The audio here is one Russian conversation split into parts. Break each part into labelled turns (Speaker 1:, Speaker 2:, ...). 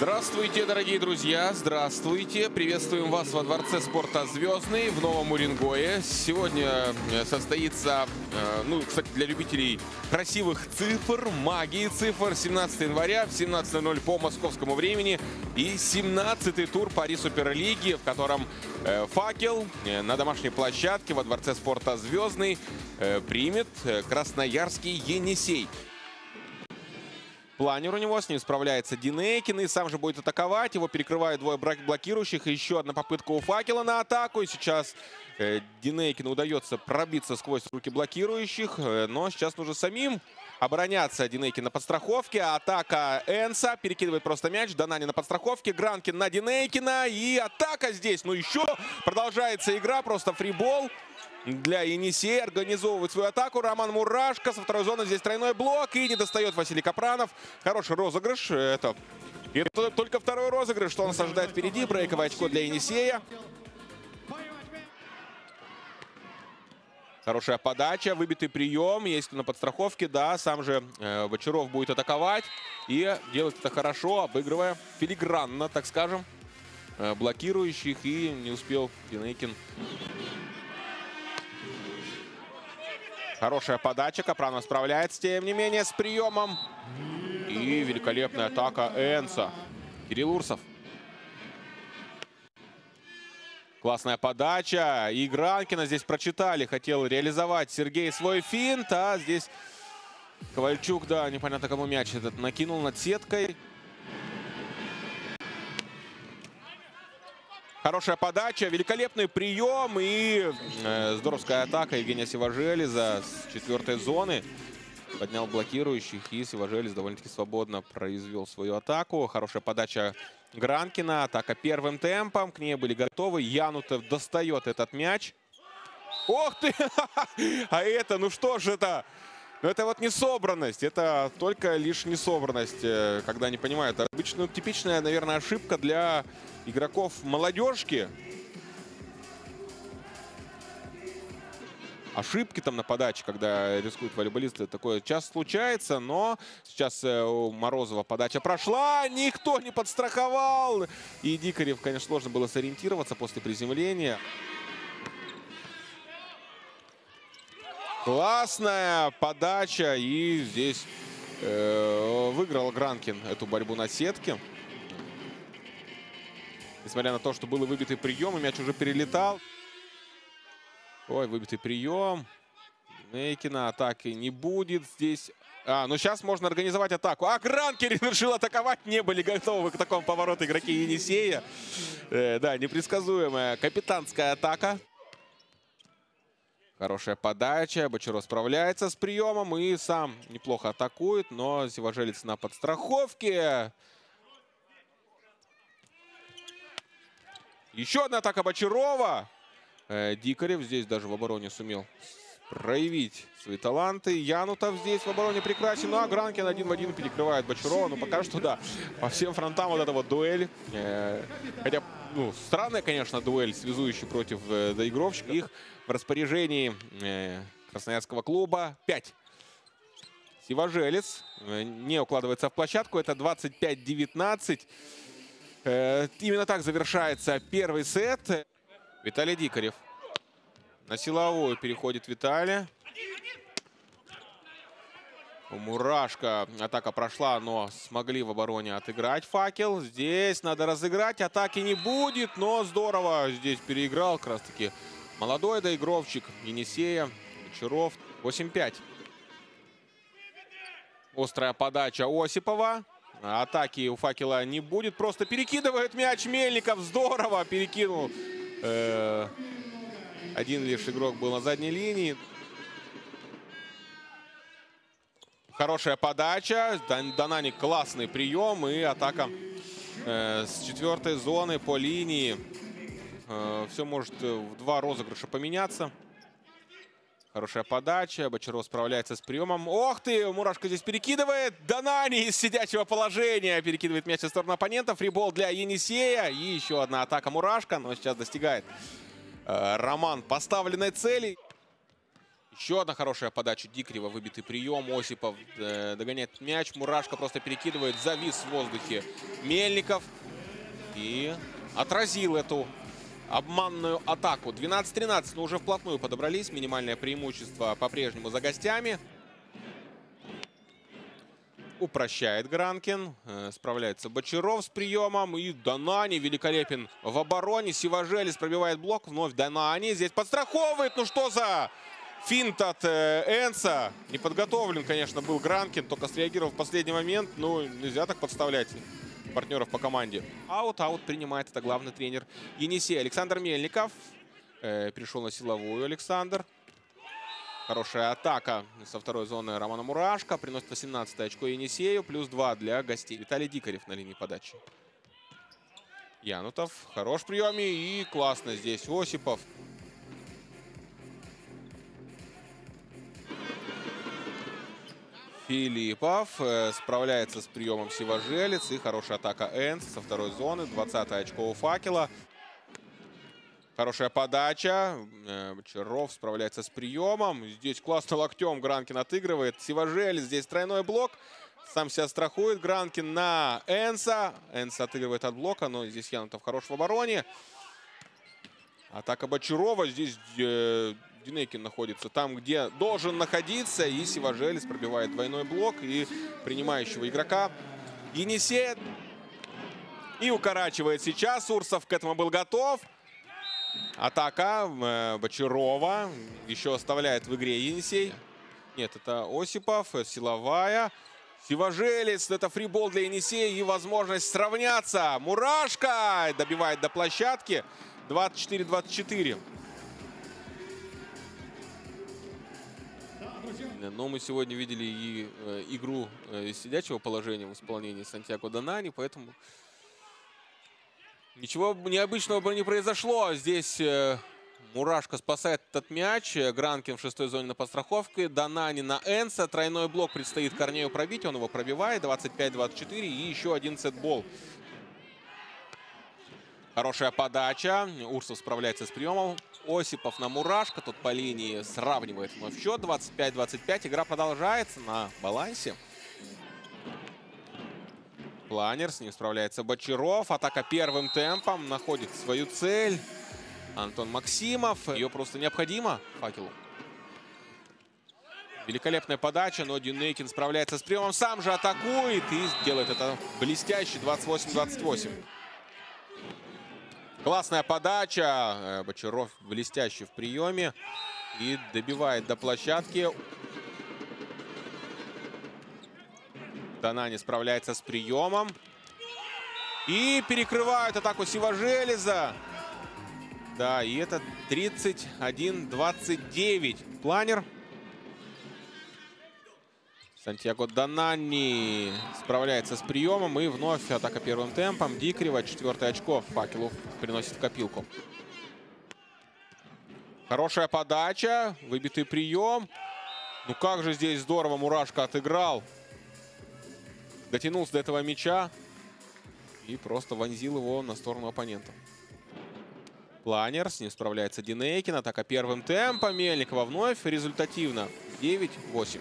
Speaker 1: Здравствуйте, дорогие друзья! Здравствуйте! Приветствуем вас во Дворце спорта «Звездный» в Новом Уренгое. Сегодня состоится, кстати, для любителей красивых цифр, магии цифр, 17 января в 17:00 по московскому времени и 17-й тур Пари Суперлиги, в котором «Факел» на домашней площадке во Дворце спорта «Звездный» примет красноярский «Енисей». Планер у него, с ним справляется Динейкин и сам же будет атаковать. Его перекрывают двое блокирующих. Еще одна попытка у «Факела» на атаку. И сейчас Динейкину удается пробиться сквозь руки блокирующих. Но сейчас нужно самим обороняться. Динейкин на подстраховке. Атака Энса. Перекидывает просто мяч. Донани на подстраховке. Гранкин на Динейкина. И атака здесь. Ну еще продолжается игра. Просто фрибол для Енисея. Организовывает свою атаку Роман Мурашко. Со второй зоны здесь тройной блок. И не достает Василий Капранов. Хороший розыгрыш. Это только второй розыгрыш, что он нас ожидает впереди. Брейковое очко для Енисея. Хорошая подача. Выбитый прием. Есть на подстраховке. Да, сам же Бочаров будет атаковать. И делает это хорошо, обыгрывая филигранно, так скажем, блокирующих. И не успел Динейкин. Хорошая подача. Капранов справляется, тем не менее, с приемом. И великолепная атака Энса. Кирилл Урсов. Классная подача. И Гранкина здесь прочитали. Хотел реализовать Сергей свой финт. А здесь Ковальчук, да, непонятно кому мяч этот накинул над сеткой. Хорошая подача, великолепный прием и здоровская атака Евгения Сиважелеза с 4-й зоны. Поднял блокирующих, и Сиважелез довольно-таки свободно произвел свою атаку. Хорошая подача Гранкина, атака первым темпом. К ней были готовы. Янутов достает этот мяч. Ох ты! А это, ну что же это? Ну это вот несобранность. Это только лишь несобранность, когда не понимают. Обычно типичная, наверное, ошибка для игроков молодежки. Ошибки там на подаче, когда рискуют волейболисты, такое часто случается. Но сейчас у Морозова подача прошла, никто не подстраховал. И Дикарев, конечно, сложно было сориентироваться после приземления. Классная подача. И здесь выиграл Гранкин эту борьбу на сетке. Несмотря на то, что был выбитый прием, и мяч уже перелетал. Ой, выбитый прием. Нейкина атаки не будет здесь. Ну сейчас можно организовать атаку. А Гранкин решил атаковать. Не были готовы к такому повороту игроки Енисея. Да, непредсказуемая капитанская атака. Хорошая подача. Бочаров справляется с приемом и сам неплохо атакует. Но Сиважелец на подстраховке. Еще одна атака Бочарова. Дикарев здесь даже в обороне сумел проявить свои таланты. Янутов здесь в обороне прекрасен. Ну а Гранкин 1 в 1 перекрывает Бочарова. Ну пока что, да, по всем фронтам вот эта вот дуэль. Хотя, странная, конечно, дуэль, связующая против доигровщиков. Их в распоряжении красноярского клуба 5. Сиважелец не укладывается в площадку. Это 25-19. Именно так завершается первый сет. Виталий Дикарев. На силовую переходит Виталий. У Мурашко атака прошла, но смогли в обороне отыграть «Факел». Здесь надо разыграть. Атаки не будет, но здорово здесь переиграл как раз-таки молодой доигровщик Енисея. Бочаров. 8-5. Острая подача Осипова. Атаки у «Факела» не будет. Просто перекидывает мяч Мельников. Здорово перекинул. Один лишь игрок был на задней линии. Хорошая подача. Донани классный прием. И атака с 4-й зоны по линии. Все может в 2 розыгрыша поменяться. Хорошая подача. Бочаров справляется с приемом. Ох ты! Мурашко здесь перекидывает. Донани из сидячего положения перекидывает мяч в сторону оппонента. Фрибол для Енисея. И еще одна атака Мурашко. Но сейчас достигает Роман поставленной цели. Еще одна хорошая подача Дикарева. Выбитый прием. Осипов догоняет мяч. Мурашко просто перекидывает. Завис в воздухе Мельников. И отразил эту обманную атаку. 12-13. Но уже вплотную подобрались. Минимальное преимущество по-прежнему за гостями. Упрощает Гранкин. Справляется Бочаров с приемом. И Донани великолепен в обороне. Сиважелис пробивает блок. Вновь Донани. Здесь подстраховывает. Ну что за финт от Энса. Не подготовлен, конечно, был Гранкин. Только среагировал в последний момент. Ну, нельзя так подставлять партнеров по команде. Аут принимает. Это главный тренер Енисея. Александр Мельников. Перешел на силовую Александр. Хорошая атака со второй зоны Романа Мурашко. Приносит 18 очко Енисею. Плюс 2 для гостей. Виталий Дикарев на линии подачи. Янутов. Хорош в приеме. И классно здесь Осипов. Филиппов справляется с приемом Сиважелец. И хорошая атака Энс со второй зоны. 20 очко у Факела. Хорошая подача. Бочаров справляется с приемом. Здесь классно локтем Гранкин отыгрывает. Сиважелец. Здесь тройной блок. Сам себя страхует. Гранкин на Энса. Энс отыгрывает от блока. Но здесь Янутов хорош в обороне. Атака Бочарова. Здесь Динейкин находится там, где должен находиться. И Сиважелец пробивает двойной блок. И принимающего игрока Енисея. И укорачивает сейчас. Урсов к этому был готов. Атака Бочарова. Еще оставляет в игре Енисей. Нет, это Осипов. Силовая. Сиважелец. Это фрибол для Енисея. И возможность сравняться. Мурашко добивает до площадки. 24-24. Но мы сегодня видели и игру из сидячего положения в исполнении Сантьяго Донани. Поэтому ничего необычного бы не произошло. Здесь Мурашко спасает этот мяч. Гранкин в шестой зоне на подстраховке. Донани на Энса. Тройной блок предстоит Корнею пробить. Он его пробивает. 25-24. И еще один сетбол. Хорошая подача. Урсов справляется с приемом. Осипов на Мурашко. Тут по линии сравнивает вновь счет. 25-25. Игра продолжается на балансе. Планер, с ним справляется Бочаров. Атака первым темпом. Находит свою цель. Антон Максимов. Ее просто необходимо Факелу. Великолепная подача, но Динейкин справляется с приемом. Сам же атакует и делает это блестяще. 28-28. Классная подача. Бочаров блестящий в приеме. И добивает до площадки. Донани справляется с приемом. И перекрывают атаку Сиважелеза. Да, и это 31-29. Планер. Сантьяго Донани справляется с приемом. И вновь атака первым темпом. Дикарева. 4-е очко Факелу приносит в копилку. Хорошая подача. Выбитый прием. Ну как же здесь здорово Мурашко отыграл. Дотянулся до этого мяча. И просто вонзил его на сторону оппонента. Планер. С ним справляется Динейкин. Атака первым темпом. Мельникова вновь. Результативно. 9-8.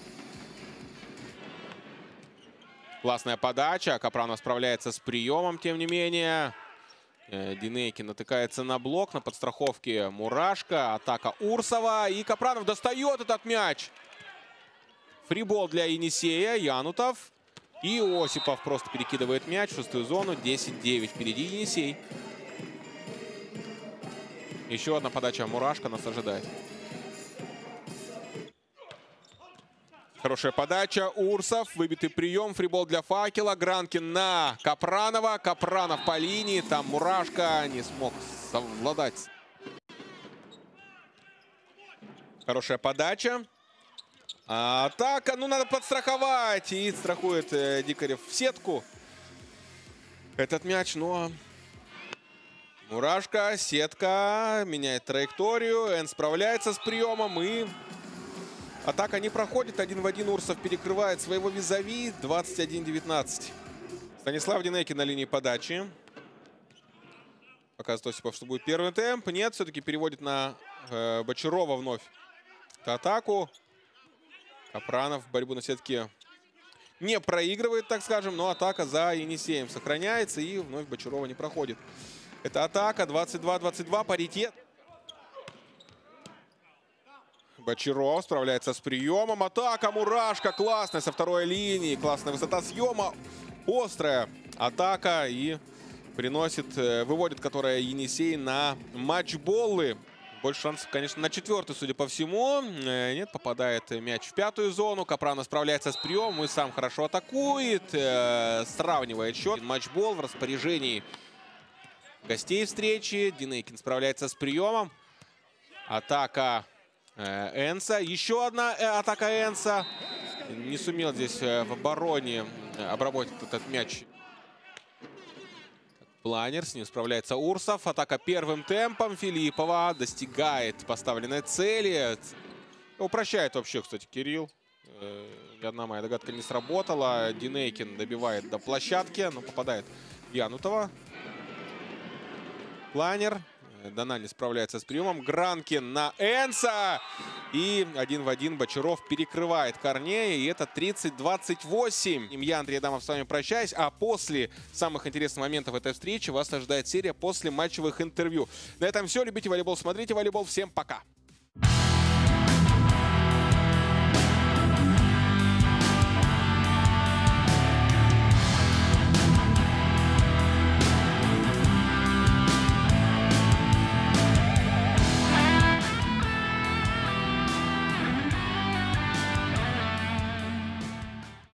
Speaker 1: Классная подача. Капранов справляется с приемом, тем не менее. Динейкин натыкается на блок. На подстраховке Мурашко. Атака Урсова. И Капранов достает этот мяч. Фрибол для Енисея. Янутов. И Осипов просто перекидывает мяч в шестую зону. 10-9. Впереди Енисей. Еще одна подача Мурашко нас ожидает. Хорошая подача. Урсов. Выбитый прием. Фрибол для Факела. Гранкин на Капранова. Капранов по линии. Там Мурашко не смог совладать. Хорошая подача. Атака. Ну, надо подстраховать. И страхует Дикарев в сетку этот мяч. Но Мурашко. Сетка. Меняет траекторию. Эн справляется с приемом. И атака не проходит. 1 в 1 Урсов перекрывает своего визави. 21-19. Станислав Динейкин на линии подачи. Показывает Осипов, что будет первый темп. Нет, все-таки переводит на Бочарова вновь атаку. Капранов борьбу на сетке не проигрывает, так скажем, но атака за Енисеем сохраняется и вновь Бочарова не проходит. Это атака 22-22, паритет. Бочаров справляется с приемом. Атака, мурашка, классная со второй линии. Классная высота съема. Острая атака и выводит, которая Енисей на матчболлы. Больше шансов, конечно, на четвертый, судя по всему. Нет, попадает мяч в пятую зону. Капранов справляется с приемом и сам хорошо атакует. Сравнивает счет. Матчболл в распоряжении гостей встречи. Динейкин справляется с приемом. Атака Энса. Еще одна атака Энса. Не сумел здесь в обороне обработать этот мяч. Планер, с ним справляется Урсов. Атака первым темпом. Филиппова достигает поставленной цели. Упрощает вообще, кстати, Кирилл. Ни одна моя догадка не сработала. Динейкин добивает до площадки, но попадает в Янутова. Планер. Дональный справляется с приемом. Гранкин на Энса. И 1 в 1 Бочаров перекрывает Корнея. И это 30-28. Я, Андрей Адамов, с вами прощаюсь. А после самых интересных моментов этой встречи вас ожидает серия после матчевых интервью. На этом все. Любите волейбол, смотрите волейбол. Всем пока.